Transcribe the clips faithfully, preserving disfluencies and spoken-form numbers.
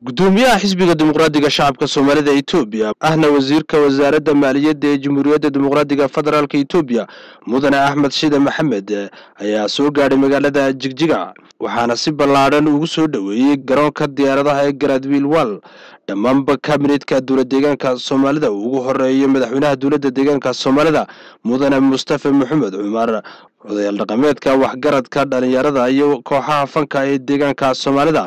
gudoomiyaha xisbiga dimuqraadiga shacabka Soomaalida Itoobiya ahna wasiirka wasaaradda maaliyadda ee Jamhuuriyadda Dimuqraadiga Federaalka Itoobiya Mudane Axmed Shide Maxamed ayaa soo gaaray magaalada Jigjiga waxaana si ballaaran ugu soo dhaweeyay garoonka diyaaradaha ee Gradwell Wall dhammaanba kabinetka dowladda deegaanka Soomaalida ugu horeeyay madaxweynaha dowladda deegaanka Soomaalida Mudane Mustafa Maxamed Umar odayaal dhaqameedka waxgaradka dhalinyarada iyo kooxaha fanka ee deegaanka Soomaalida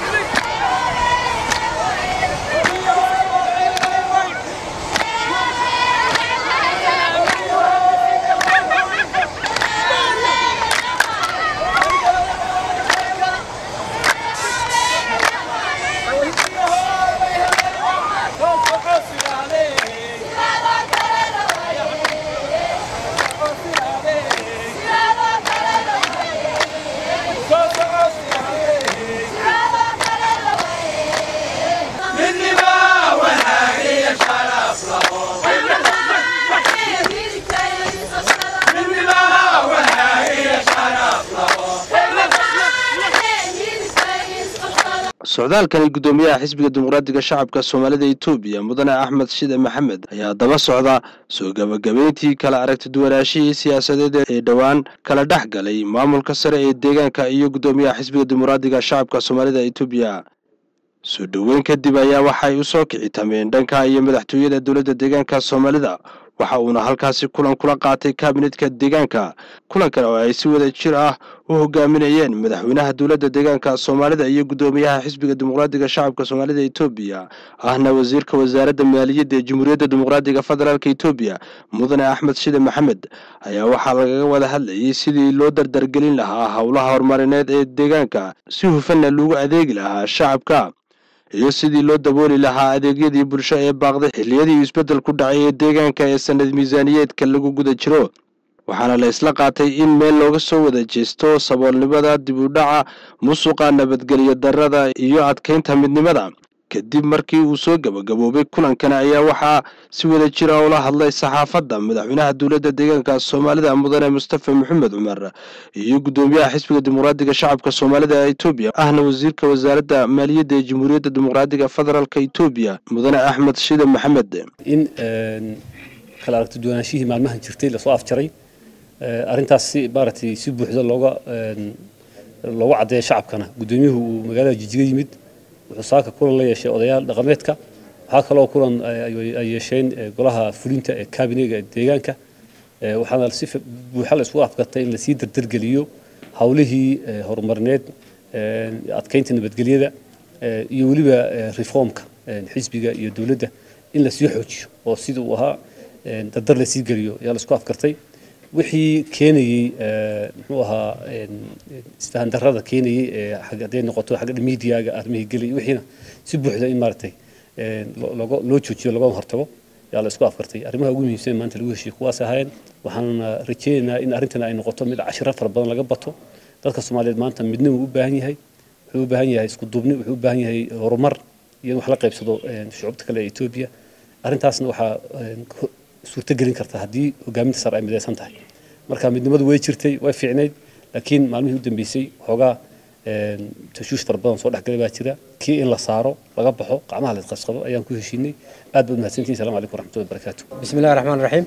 socdaalkan gudoomiyaha xisbiga dimuqraadiga shacabka Soomaalida Itoobiya Mudane Axmed Shide Maxamed ayaa daba socda soo gabagabeyntii kala aragti duwanaashii siyaasadeed ee dhawaan kala dhaxgalay maamulka sare ee deegaanka iyo gudoomiyaha xisbiga dimuqraadiga shacabka Soomaalida Itoobiya soo dhaweyn kadib ayaa waxay u soo kicitameen dhanka iyo madaxtooyada dowladda deegaanka Soomaalida waxa uuna halkaasi kulan kula qaatay kabinetka deegaanka kulankan oo ay si wada jir ah u hogaaminayeen madaxweynaha dowladda deegaanka Soomaalida iyo gudoomiyaha xisbiga dimuqraadiga shacabka Soomaalida Itoobiya ahna wasiirka wasaaradda maaliyadda ee Jamhuuriyadda Dimuqraadiga Federaalka Itoobiya Mudane Axmed Shide Maxamed ayaa waxa laga wada hadlayay sidii loo dardargelin lahaa hawlaha horumarineed ee deegaanka si hufan loogu adeegi lahaa shacabka iyo sidii loo dabooli lahaa adeegyadii bulsho ee baaqday xilliyadii isbedel ku dhacay ee deegaanka ee sanad miisaaniyeedka lagu guda jiro waxaana la isla qaatay in meel looga soo wada jeesto saboolnimada dib u dhaca musuqa nabadgelyo darrada iyo adkeynta midnimada kadib markii uu soo gabagaboobay kulankan ayaa waxaa si wada jir ah ula hadlay saxaafadda madaxweynaha dowladda deegaanka Soomaalida Mudane Mustafa Maxamed Umar iyo gudoomiyaha xisbiga dimuqraadiga shacabka Soomaalida Itoobiya ahna wasiirka wasaaradda maaliyadda ee Jamhuuriyadda Dimuqraadiga Federaalka Itoobiya Mudane Axmed Shide Maxamed in kala aragti duwanaashii maalmahan jirtay la soo afjaray arintaas si baartii si buuxda looga looga cadeeyay shacabkana gudoomiyuhu magaalada Jigjiga yimid wuxuu saaka kulan la yeeshay odayaal dhaqameedka waxa kale oo kulan ay yeesheen golaha fulinta ee kabinega deegaanka waxaana si buuxa la isku afgartay in la sii dardargeliyo hawlihii horumarineed adkeynta nabadgelyada iyo waliba reformka xisbiga iyo dawladda in la sii xoojiyo oo sidii uu ahaa dardar la sii geliyo yaa la isku afgartay wixii keenayay muxuu ahaa isfahan darrada keenayay xagga noqoto xagga media-ga arrimihii galay wixiina si buuxda in maartay loo loo joojiyo laga hortago yaa la isku afkartay arrimaha ugu muhiimsan maanta lagu heshiiyay kuwaas ahaayeen waxaan rajaynaynaa in arrintan ay noqoto mid cashiro fara badan laga bato dadka Soomaaliyeed maanta midna uu u baahan yahay wuxuu u baahan yahay isku duubni wuxuu u baahan yahay horumar iyo wax la qaybsado shucuubta kale ee Itoobiya arrintaasna waxa suurta gelin karta hadii hogaaminta sare ay midaysan tahay marka midnimadu way jirtay way fiicneed laakiin maalmihii u dambeysay xogaa een tashuush far badan soo dhaxgalay baa jira kii in la saaro laga baxo qacmaha la qasqado ayaan ku heshiinay aad baad mahadsantiin salaamu alaykum waraxmatullaahi wabarakaatuh bismillaahir rahmaanir rahiim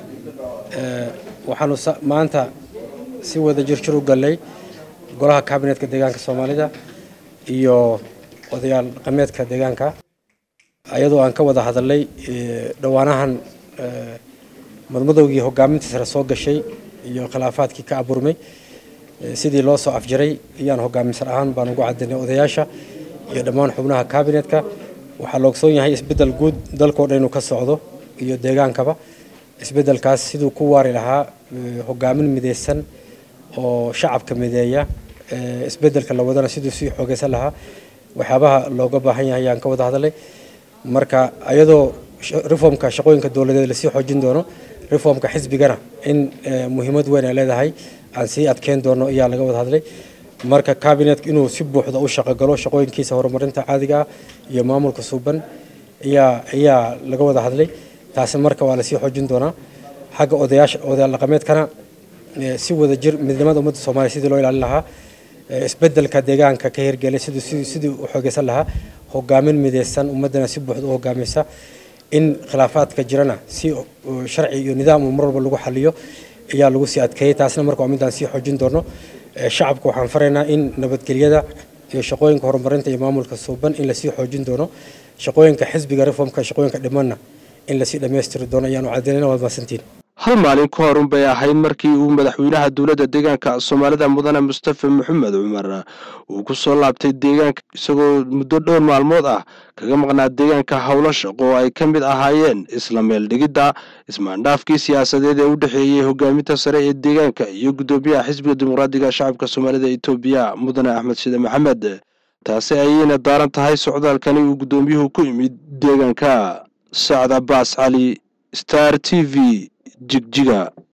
ee waxaanu maanta si wada jir jir u galay golaha kabinetka deegaanka Soomaalida iyo odayaal dhaqameedka deegaanka ayadoo aan ka wada hadalay dhawaanahan madmadowgii hogaaminta sare soo gashay iyo khilaafaadkii ka aburmay sidii loo soo afjaray iyaan hogaaminsan ahaan baan ugu cadeynay odayaasha iyo dhammaan xubnaha kabinetka waxa loo ogsoon yahay isbedel guud dalka oo dhan uu ka socdo iyo deegaankaba isbedelkaas sidoo ku waari lahaa hogaamin midaysan oo shacabka mideeya isbedelka la wadana sidoo si xoogaysan lahaa waxyaabaha looga baahan yahay ayaan ka wada hadalay marka ayadoo reformka shaqooyinka dawladeed la sii xoojin doono reformka xisbigana in muhiimad weyn ay leedahay aan sii adkeyn doono ayaa laga wada hadlay marka cabinet inuu si buuxda u shaqo galo shaqooyinkiisa horumarinta caadiga iyo maamulka suuban ayaa ayaa laga wada hadlay taas marka waa la sii xoojin doonaa xagga odayaasha odayaal dhaqameedkana si wada jir midnimada ummadda Soomaaliyeed sidii loo ilaalin lahaa isbedelka deegaanka ka hirgelay sidii sidii u xoogaysan lahaa hogaamin mideysan ummadana si buuxda u hogaamisa in khilaafaadka jirana si sharci iyo nidaam mar walba lagu xaliyo ayaa lagu sii adkeeyay taasna marka waa midaan sii xoojin doono shacabka waxaan faraynaa in nabadgelyada iyo shaqooyinka horumarinta iyo maamulka suuban in la sii xoojin doono shaqooyinka xisbiga reformka shaqooyinka dhimanna in la sii dhameystiri doono ayaan u cadeynayna waad maasantiin hal maalin ka hor bay ahayd markii uu madaxweynaha dowladda deegaanka Soomaalida mudane Mustafa Maxamed Cumar uu ku soo laabtay deegaanka isagoo muddo dhowr maalmood ah kaga maqnaa deegaanka hawlo shaqo ay ka mid ahaayeen isla meel dhigida ismaandhaafkii siyaasadeed ee u dhaxeeyay hogaaminta sare ee deegaanka iyo gudoomiyaha xisbiga dimuqraadiga shacabka Soomaalida Itoobiya mudane Axmed Shide Maxamed taasi ayayna daaran tahay socdaalkani uu gudoomiyuhu ku yimid deegaanka Saad Abbas Ali Star T V Jigjiga.